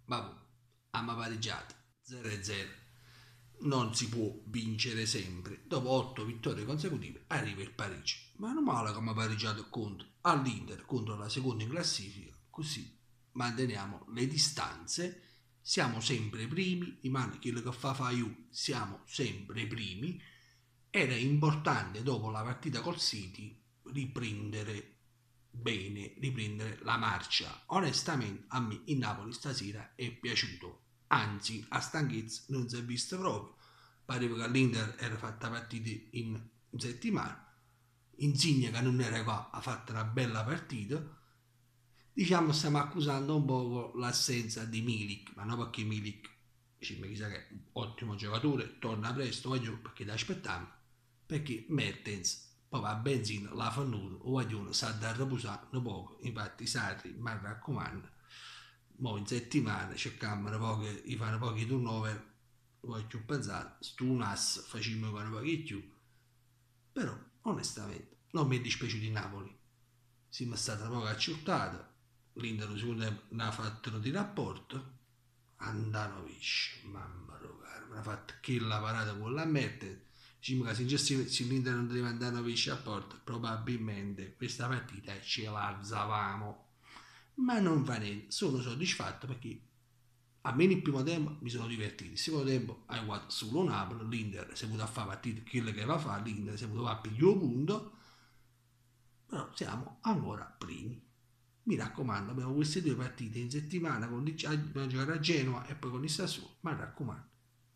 vabbè, abbiamo pareggiato 0-0. Non si può vincere sempre. Dopo 8 vittorie consecutive arriva il Parigi. Ma non male come ha pareggiato contro all'Inter, contro la seconda in classifica, così manteniamo le distanze, siamo sempre primi, rimane quello che fa io, siamo sempre primi. Era importante dopo la partita col City riprendere bene, riprendere la marcia. Onestamente a me il Napoli stasera è piaciuto, anzi a stanchezza non si è visto proprio. Pareva che l'Inter era fatta partita in settimana. Insigne che non era qua ha fatto una bella partita. Diciamo stiamo accusando un po' l'assenza di Milik, ma non perché Milik mi chissà che è un ottimo giocatore, torna presto, voglio perché da aspettare, perché Mertens poi va a benzina, la fa nudo, o voglio sa da riposare un poco, infatti Sarri mi raccomando, mo in settimana cerchiamo un po' di fare un po' di turnover, voglio pensare, stu un ass facciamo un po' di più, però onestamente non mi è dispiaciuto di Napoli, siamo stati un po' acciuttati, l'Inter secondo me ne ha fatto di rapporto, Andanovic, mamma mia, mi ha fatto che la parata con la Mertens. Diciamo che se l'Inter non deve Andanovic a porta, probabilmente questa partita ce l'alzavamo. Ma non fa niente, sono soddisfatto perché almeno il primo tempo mi sono divertito. Il secondo tempo hai guardato solo Napoli, l'Inter si è potuto fare partita quello che aveva fatto, l'Inter si è potuto fare più punto, però siamo ancora primi. Mi raccomando, abbiamo queste due partite in settimana con dobbiamo giocare a Genova e poi con il Sassuolo, ma mi raccomando,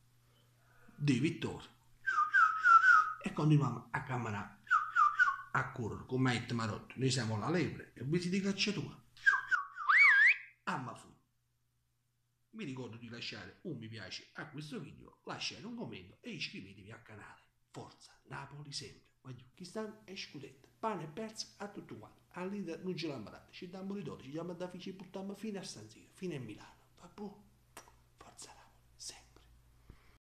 due vittorie e continuiamo a camminare, a correre con Matt Marotto. Noi siamo la lepre e visi di cacciatura. Ammafu. Vi ricordo di lasciare un mi piace a questo video, lasciare un commento e iscrivetevi al canale. Forza Napoli sempre. Voglio chi sta è scudetto. Pane e perso a tutto quanto. All'Inter non ce l'hanno dato. Ci diamo di 12, ci diamo da fici e portiamo fino a San Siro, fino a Milano. Va buono.